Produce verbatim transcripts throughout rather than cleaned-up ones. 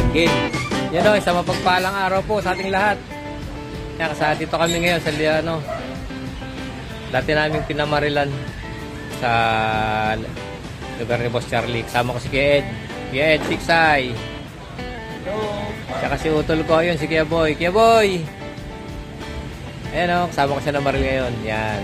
game. Yan o, isang mapagpalang araw po sa ating lahat. Yan, kasi dito kami ngayon sa Liano. Dati namin pinamarilan sa lugar ni Boss Charlie. Kasama ko si Kuya Ed. Kuya Ed, Tiksay. Tsaka si utol ko, yun, si Kuya Boy. Kuya Boy! Ayan o, kasama ko siya na maril ngayon. Yan.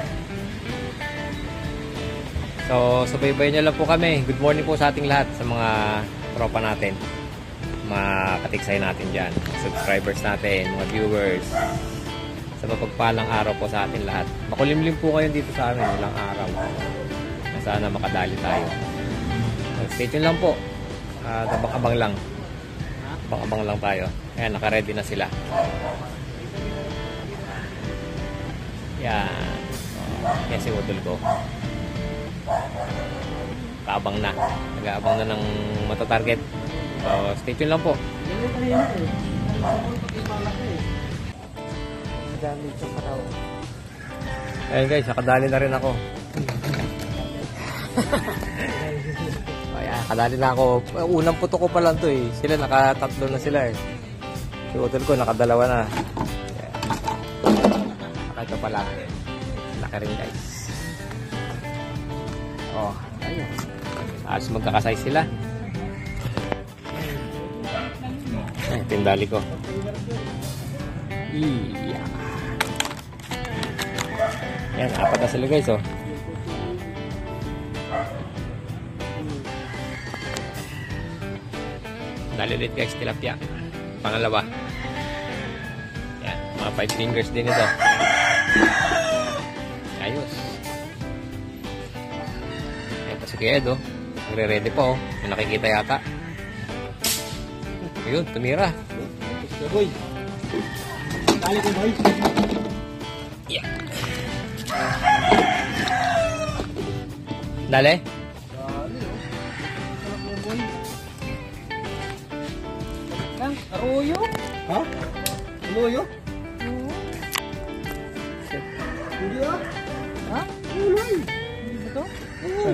So, subaybayan nyo lang po kami. Good morning po sa ating lahat, sa mga tropa natin. Mga katiksay natin dyan. Subscribers natin, mga viewers. Sa mapagpalang araw po sa atin lahat. Makulimlim po kayo dito sa amin, walang araw. Sana makadali tayo. Stay tuned lang po. Uh, abang-abang lang. Abang-abang lang tayo. Ayan, naka-ready na sila. Yan. Oh, yan si Udol ko. Kaabang na. Nag-aabang na ng matatarget. So, stay tuned lang po. Ayun guys, nakadali na rin ako. Ayan, nakadali na ako. Unang puto ko pa lang to eh. Sila nakatatlo na sila eh. Si Udol ko nakadalawa na. Ito pala. Laki rin guys. Oh, ayun. Alas magkakasay sila. Ay, tindali ko. Iya. Yan, apat na sila guys oh. Nalilit guys, tilapia. Pangalawa. Yan, mga five fingers din ito. Ayos. Ayun pa si Kuya Ed oh. Nagre-ready po oh. May nakikita yata. Ayun, tumira. Boy. Dali ko boy. Yeah. Dali. Dali oh. Sarap mo boy. Lang, aruyo. Ha? Aruyo? Hindi ah. Ha? Ulay. Hindi ba ito? Oo.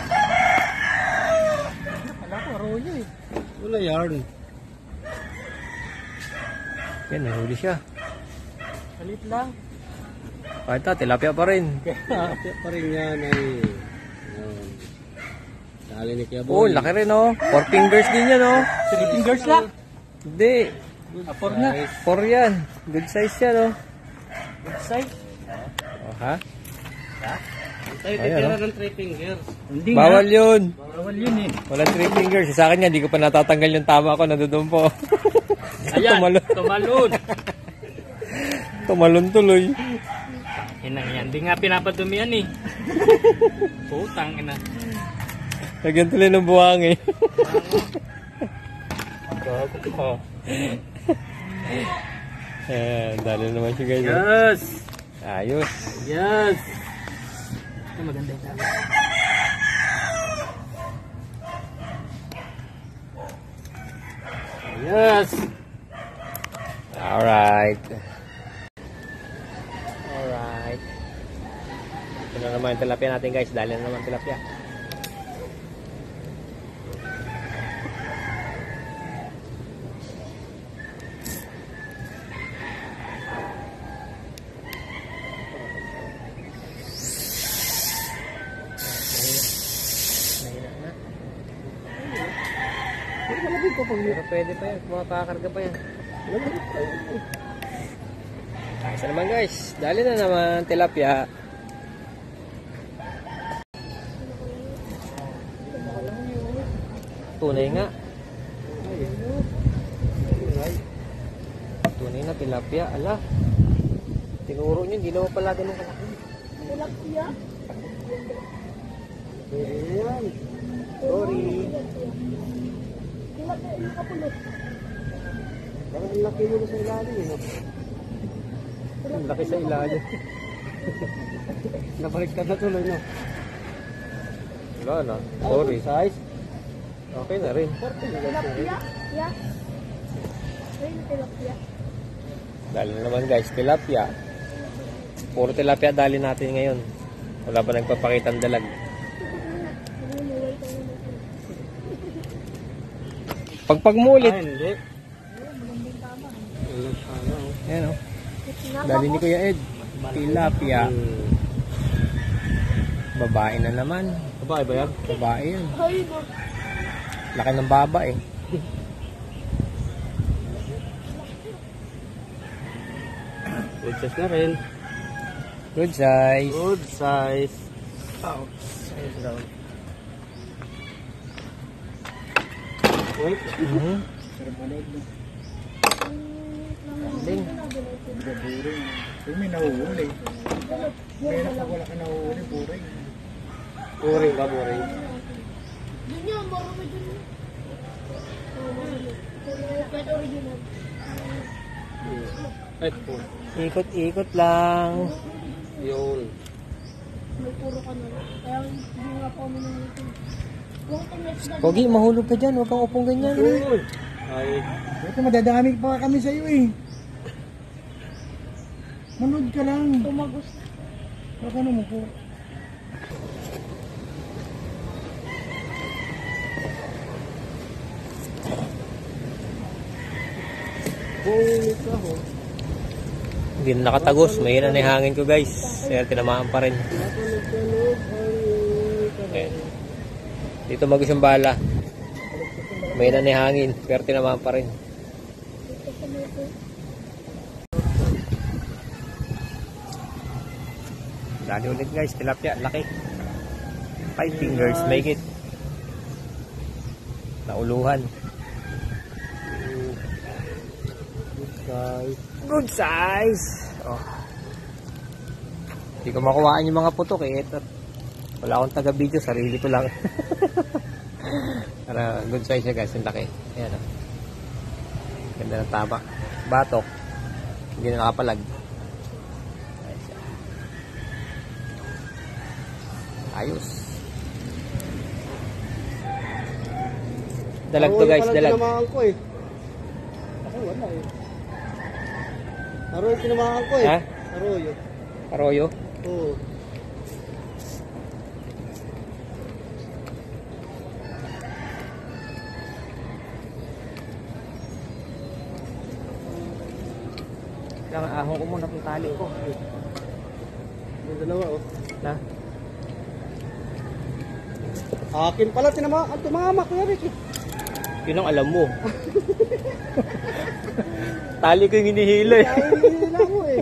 Akala ko aroyo eh. Wala yarn. Yan, nahuli siya. Salit lang. Kahit na, tilapia pa rin. Tilapia pa rin yan ay. Ayan. Dali ni Kuya Boy. Oh, laki rin oh. Four fingers din yan oh. Three fingers lang. Hindi. Ah, four na. Four yan. Good size yan oh. Good size. Oh, ha? Ha? Tayo Ayan, titira oh. ng three fingers. Hindi Bawal nga. yun. Bawal yun eh. Walang three fingers. Sa akin nga, hindi ko pa natatanggal yung tama ko. Nandun po. Ayan, tumalon. tumalon. Tumalon tuloy. Inang yan. Hindi nga pinapadumi yan eh. Putang ina. Lagyan tuloy ng buhang eh. Oh. Ayan, dali naman siya guys. Yes. Ayos. Yes. Ito maganda yung tama. Yes. Alright. Alright. Ito na naman yung tilapia natin guys. Dali na naman tilapia. Pero pwede pa yan, makakarga pa yan. Ayos na naman guys, dali na naman tilapia. Tunay nga. Tunay na tilapia, ala. Tinuro nyo, hindi naman pala ganun kalaki. Tilapia? Ayan. Sorry. Parang ang laki mo sa ilalim eh. Ang laki sa ilalim. Nabalik ka na tuloy no? Wala na. Sorry. Size? Okay na rin. Tilapia? Yeah. Ayun, tilapia. Dali na naman guys, tilapia. Puro tilapia dali natin ngayon. Wala pa nagpapakita ang dalag. Pagpag mo ulit. Ah, hindi. Ayan o. Dali ni Kuya Ed. Tilapia. Babae na naman. Babae ba yan? Babae yun. Ay, no. Laki ng baba eh. Good size na rin. Good size. Good size. Oh, size daw. Wait. Mhm. Ding. Kung may nahuhuli. Meron pa wala ka nahuhuli, buring. Boring ba, boring? Yun yun, marami dun. Kahit original. Ay, po. Ikot-ikot lang. Yun. May puro ka na. Kaya hindi nga pa kami nangito. Kung ito next na. Pogi, mahulog ka dyan. Huwag kang upong ganyan. Uy. Ay, Ito madadami pa kami sa iyo eh. Manood ka lang. Tumagos na. Baka ano mo po. bulit ako. Hindi na nakatagos. Mahina na yung hangin ko guys. Kaya tinamaan pa rin. Ayan. Dito magos yung bala. Mahina na yung hangin. Pero tinamaan pa rin. Dali ulit guys. Tilapia. Laki. Five fingers. Make it. Nauluhan. Guys. Good size. Oh. Hindi ko makuhaan yung mga putok eh. Ito. Wala akong taga-video. Sarili ko lang. Para good size siya guys. Yung laki. Ayan o. Ganda ng tama. Batok. Hindi na nakapalag. Ayan siya. Ayos. Dalag to guys. Dalag. Tinamaan ko eh. Ako wala eh. Aroy tinamaan ko eh. Ha? Aroy. Arroyo. Oo. Kailangan ahon ko muna itong tali ko. Yung dalawa oh. Na? Akin pala tinamaan. Tumama ko yan eh. Yun ang alam mo. Tali ko yung hinihila eh. Ay, hihila ko eh.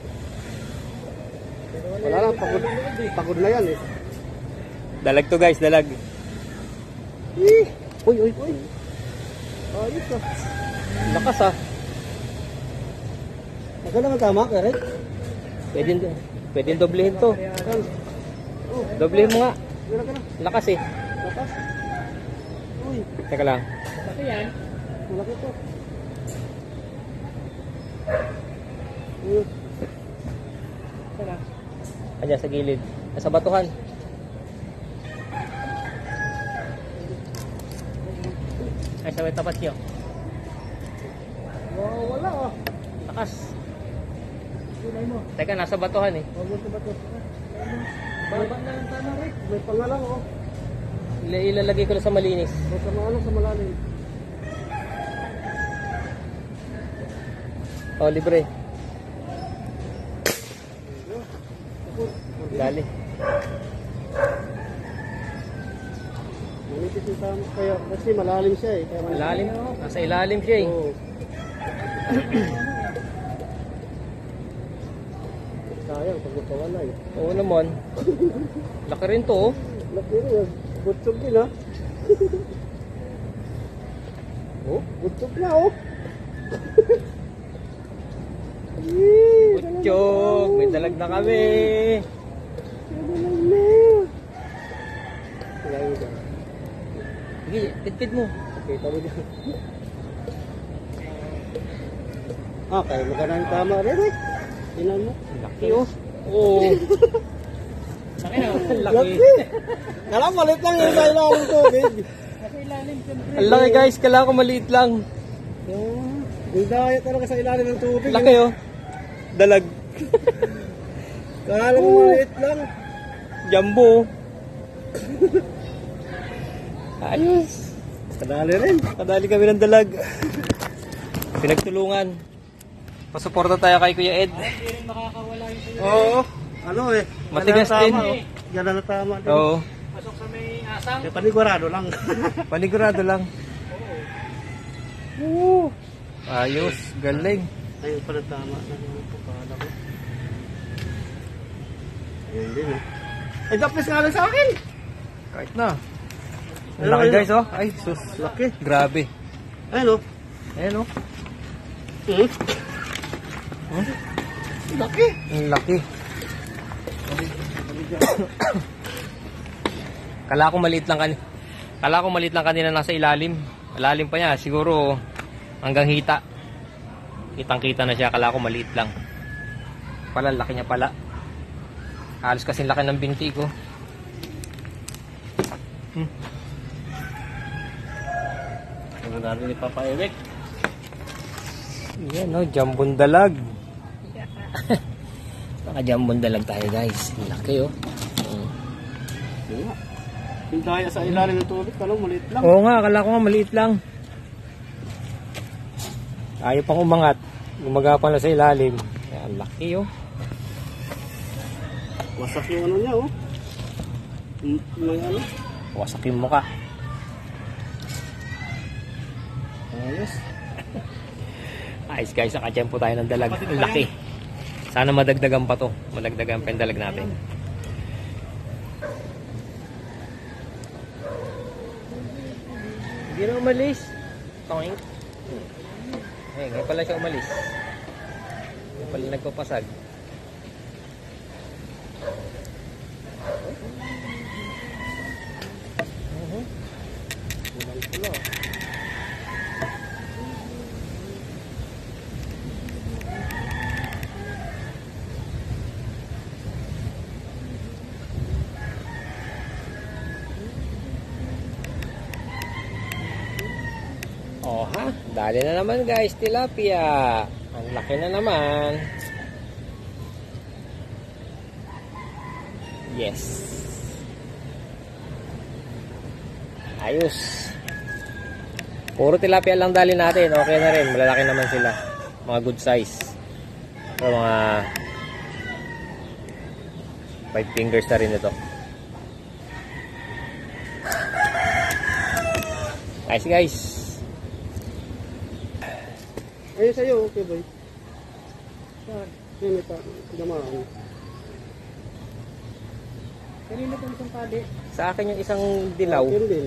Wala lang, pagod, pagod na yan eh. Dalag to guys, dalag. Eh, uy, uy, uy. Ayos ah. Lakas ah. Maganda naman tama, Karen. Pwede, pwede doblehin to. Doblehin mo nga. Wala ka na. Lakas eh. Lakas. Uy, Teka lang. laki yan. Malaki to. Uy. Tara. Kanya sa gilid. Nasa batuhan. Ay, sa may tapat niyo. Wow, wala ah. Lakas. Kulay mo. Teka, nasa batuhan eh. Huwag mo ito ba ito? Baba na yung tama rin. May pangalang oh. Ila- Ilalagay ko na sa malinis. May pangalang sa malalim. Oh, libre. Dali. Manipis yung tama. Kaya, kasi malalim siya eh. Kaya manipis. Ilalim. Nasa ilalim siya eh. Oo. Sayang pag napawala eh. Oo naman. Laki rin to oh. Laki rin. Butsog din ha. Oh, butsog na oh. Butchog. May dalag na kami. Sige, pitpit mo. Kita mo dyan. Ah, kaya maganda yung tama rin eh. Tinan mo. Laki oh. Oo. Laki na. Laki. Kala malit lang yung sa ilalim tubig. Ang laki guys. Kailangan ko maliit lang. Yung daya talaga sa ilalim ng tubig. Laki oh. Dalag. Kala mo maliit lang. Jumbo. Ayos. Kadali rin. Kadali kami ng dalag. Pinagtulungan. Pasuporta tayo kay Kuya Ed. Hindi rin makakawala yung sa'yo. Oo. Ano eh. Matigas yan din. na tama, oh. Yan na tama din. Oo. Pasok sa may asang. Eh, panigurado lang. Panigurado lang. Oo. Ayos. Galing. Ayun pala tama na yung pagkala ko. Ayun din eh. Ay, dapis nga lang sa akin. Kahit na. Ang Ayun, laki ayun. guys oh. Ay sus. Laki. Grabe. Ayun o. Ayan oh. Hmm? Hmm? Laki. Ang laki. Kala ko maliit lang kanina. Kala ko maliit lang kanina nasa ilalim. Ilalim pa niya. Siguro hanggang hita. Kitang-kita na siya. Kala ko maliit lang. Pala laki niya pala. Halos kasing laki ng binti ko. Hmm. Ano natin ni Papa Eric? Yan oh, jambon dalag. Naka-jambon dalag tayo guys. Laki oh. Mm. Yun nga. Yung daya sa ilalim ng tubig, ano, maliit lang. Oo nga, akala ko nga maliit lang. Ayaw pang umangat. Gumagapang lang sa ilalim. Yan, laki oh. Wasak yung ano niya, oh. Yung yung ano. Wasak yung mukha. Ayos. Ayos guys, nakadyan po tayo ng dalag. Ang laki. Sana madagdagan pa to. Madagdagan pa yung dalag natin. Hindi na umalis. Toink. Eh, ngayon pala siya umalis. Ngayon pala nagpapasag. Uh-huh. Pulang-pula. Oh ha, dali na naman guys, tilapia. Ang laki na naman. Yes. Ayos. Puro tilapia lang dali natin. Okay na rin, malalaki naman sila. Mga good size. So, mga five fingers na rin ito. Nice guys. Ayun sa'yo, okay boy. Yun, ito. Gamaan. Kanina itong isang tali. Sa akin yung isang dilaw. Yun din.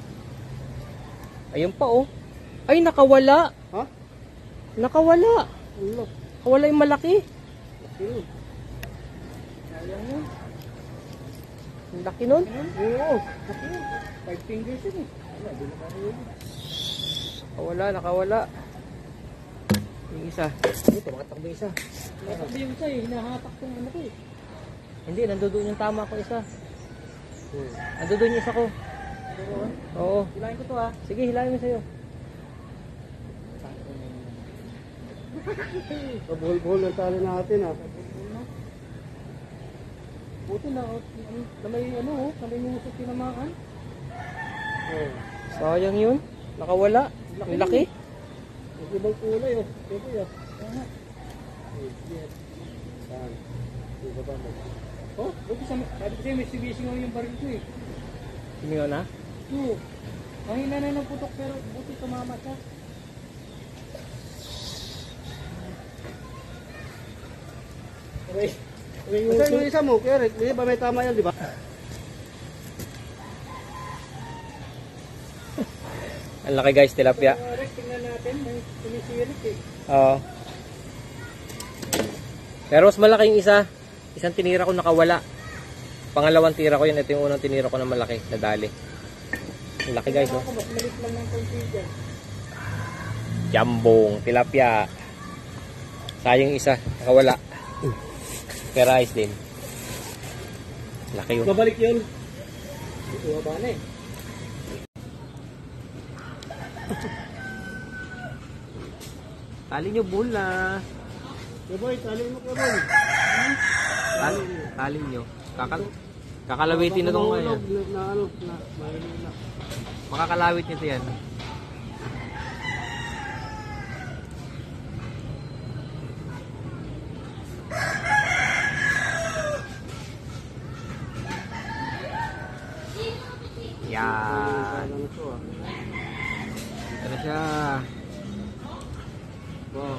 Ayun pa oh. Ay, nakawala. Ha? Nakawala. Ulo. Nakawala yung malaki. Yun. Sayang yun. Ang laki nun. Oo. Five fingers yun eh. Nakawala, nakawala. Yung isa. Ay, tumatakbo yung isa. Natakbi yung isa eh. Hinahatak tong ano ko eh. Hindi, nandoon yung tama ko isa. Hmm. Nandoon yung isa ko. Oo. Hilahin ko to ha. Sige, hilahin mo sa'yo. Kabuhol-buhol ang tali natin, ha. Buti na. oh, Na may ano oh. Na may nusok tinamaan. Oh. Sayang yun. Nakawala. Ang laki. Ang ibang kulay, oh. Ito, yun. Tama. Saan? Ito ba ba? Oh, buti sa sabi ko sa'yo may sibising yung baril ko eh. Sumiyo na. Oo. Mahina na ng putok pero buti tumama siya. Okay. Kasi yung isa mo, Eric, di ba may tama yan, di ba? Ang laki guys, tilapia. Uh, Rex, tingnan natin. May sumisirik eh. Oo. Pero mas malaki yung isa. Isang tinira ko nakawala. Pangalawang tira ko yun. Ito yung unang tinira ko na malaki. Nadali. Ang laki guys, oh. Mas malit lang ng konti dyan. Jambong, tilapia. Sayang isa, nakawala. Pero ayos din. Laki yun. Babalik yun. Ito ba na eh. Tali nyo, bula. Hey boy, tali mo ka boy. Tali, tali nyo. Kakal Kakalawitin na itong Mahulog ngayon. na, na ano, na, mahulog na. Makakalawit nito yan. Yan. Ano to ah. Ito na siya. Wow.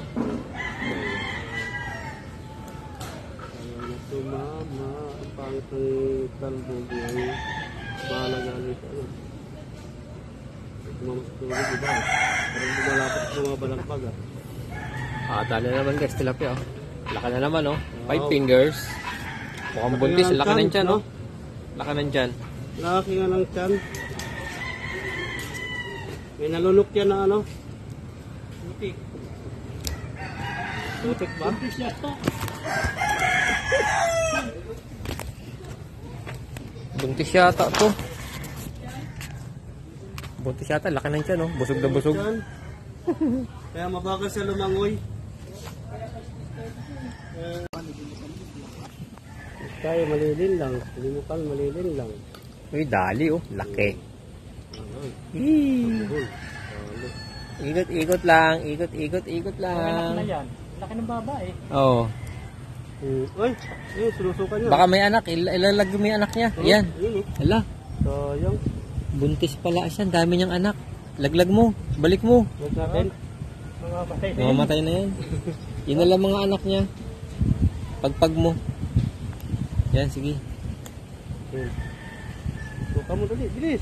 Ayaw na tumama. Ang pangit ng talbog ay malagaling sa ano. Tumamas tulog, diba? Parang bumalapit sa mga balagbag ah. Ah, dali na naman guys, tilapia oh. Laka na naman oh. Five fingers. Mukhang buntis, laki ng tiyan oh. Laki ng tiyan. Laki nga ng tiyan. May nalulok yan na ano. Tutik. Tutik ba? Tutik siya to. Buntis yata to. Buntis yata, laki ng tiyan oh. Busog na busog. Kaya mabagal siya lumangoy. Kaya malilin lang. Limutan malilin lang. Uy, dali oh. Laki. Hii. Ikot, ikot lang. Ikot, ikot, ikot Anak na lang. yan. Laki ng babae. Oo. Hmm. Uy, ayun, sinusukan niya. Baka may anak. Il ilalag mo yung anak niya. Ayan. Ayun, oh. Hala. Sayang. Buntis pala siya. Dami niyang anak. Laglag mo. Balik mo. Huwag natin. Mga batay na yun. Mamamatay na yan. Yun na lang mga anak niya. Pagpag mo. Yan, sige. Hmm. Suka mo dali, bilis.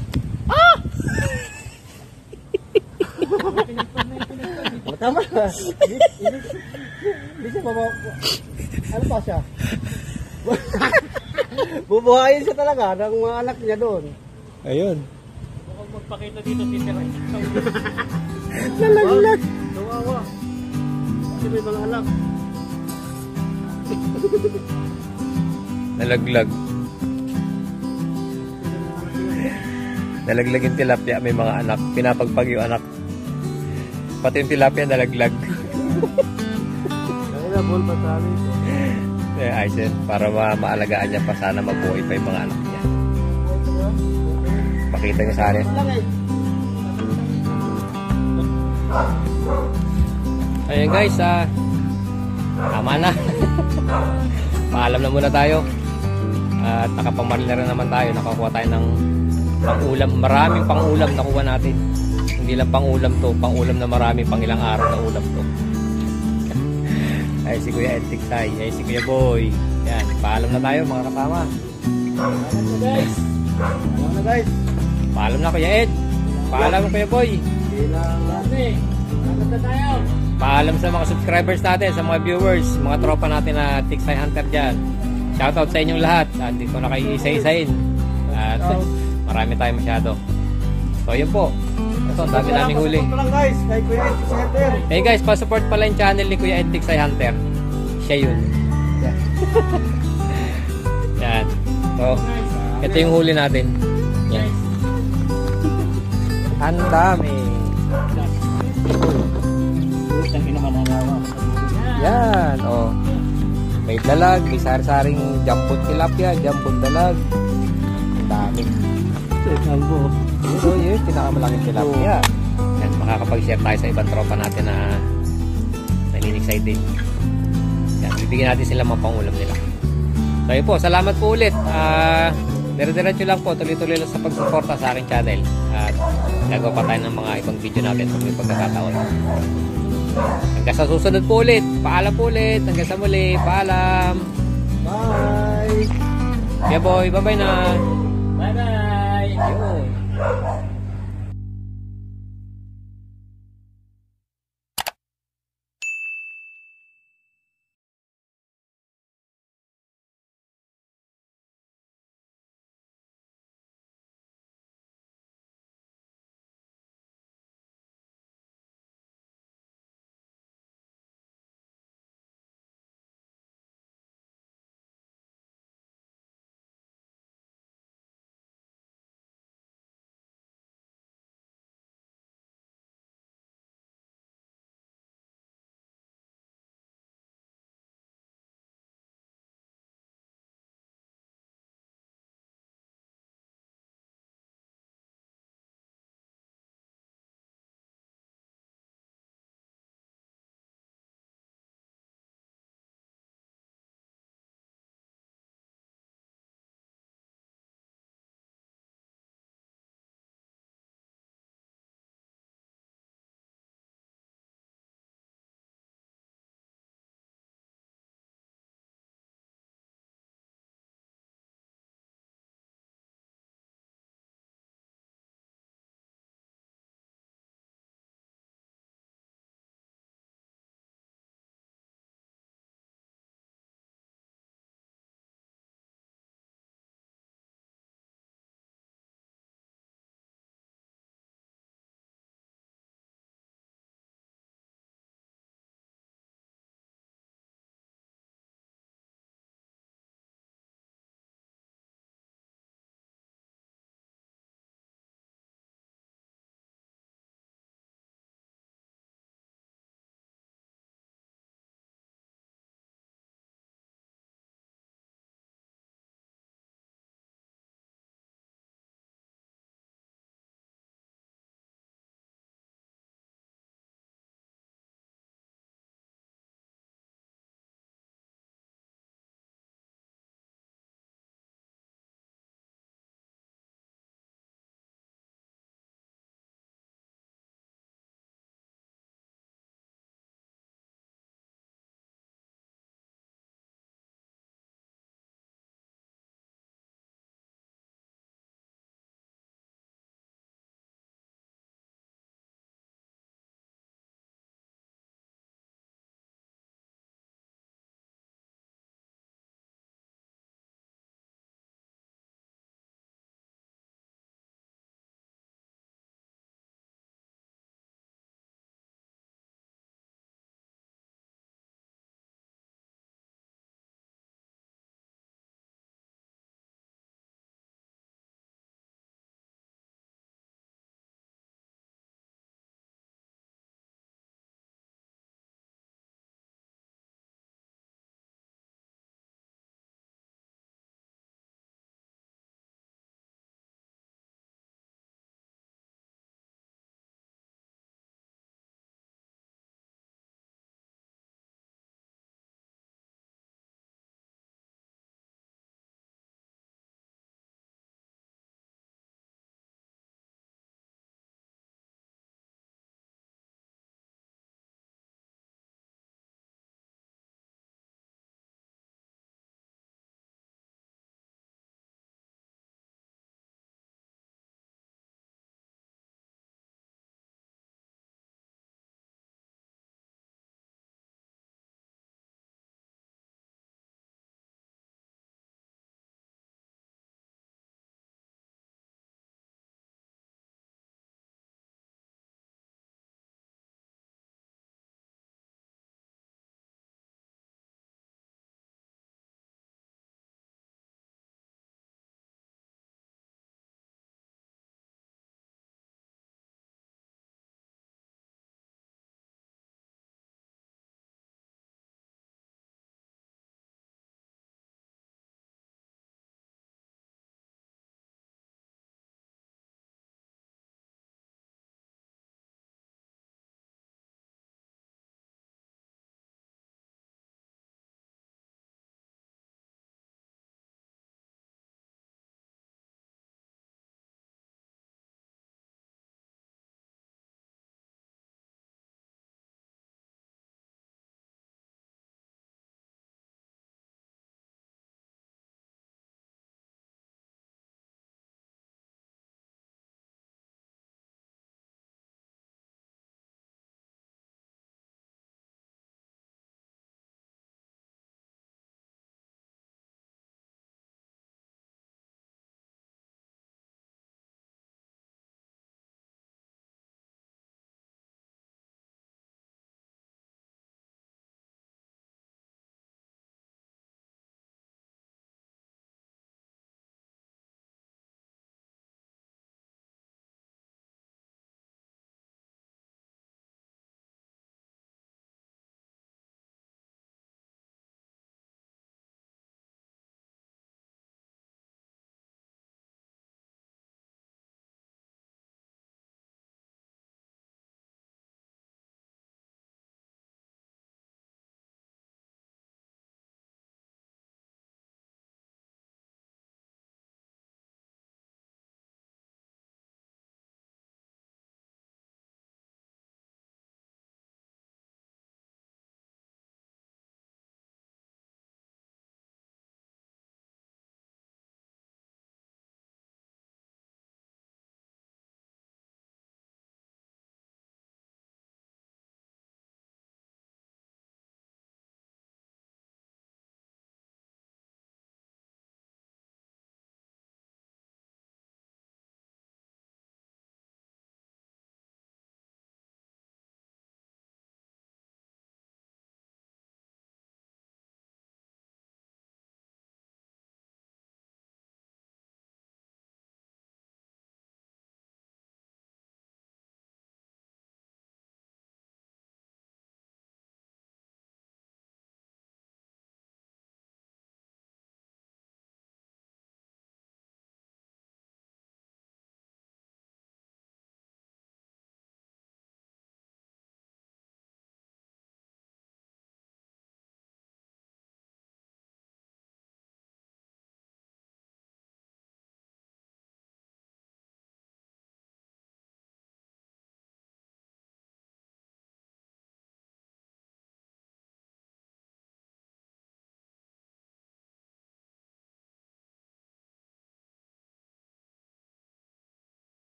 Tama na. Hindi siya baba. Ano pa siya? Bubuhayin siya talaga ng mga anak niya doon. Ayun. Huwag magpakita dito, titira. Nalaglag. Kawawa. Kasi may mga anak. Nalaglag. Nalaglag yung tilapia. May mga anak. Pinapagpag yung anak. Pati yung tilapia nalaglag. Kaya na, bol pa sa amin. Eh, ayos yun. Para ma maalagaan niya pa. Sana mabuhay pa yung mga anak niya. Pakita niya sa akin. Ayun guys, ah, tama na. Paalam na muna tayo. At nakapamaril na rin naman tayo. Nakakuha tayo ng pang-ulam. Maraming pang-ulam nakuha natin. Hindi lang pang-ulam to. Pang-ulam na marami. Pang ilang araw na ulam to. Ay si Kuya Ed Tiksay. Ay si Kuya Boy. Yan. Paalam na tayo mga kasama. Paalam na guys. Paalam na guys. Paalam na Kuya Ed. Paalam na Kuya Boy. Bilang natin. Paalam na tayo. Paalam sa mga subscribers natin, sa mga viewers, mga tropa natin na Tiksay Hunter dyan. Shoutout sa inyong lahat. Hindi ko na kayo isa-isain. At marami tayo masyado. So yun po. Ito, ang dami naming huli. Support lang guys, kay Kuya Ed Tiksay Hunter. Hey guys, pa-support pala yung channel ni Kuya Ed Tiksay Hunter. Siya yun. Yan. So, ito yung huli natin. Yan. Ang dami. Ang inamananawa. Yan, oh. May dalag, may sari-saring jampon tilapia, jampon dalag. Ang dami. Kalbo. So, yun, pinakamalaking tilapia. Yan, makakapag-share tayo sa ibang tropa natin na nanin-excited. Yan, bibigyan natin sila mga pangulam nila. So, yun po, salamat po ulit. Ah, dire-diretso lang po, tuloy-tuloy lang sa pagsuporta sa aking channel. At gagawa pa tayo ng mga ibang video natin sa mga pagkakataon. Hanggang sa susunod po ulit. Paalam po ulit. Hanggang sa muli. Paalam. Bye. Yeah boy. Bye bye na. Bye-bye! Yun.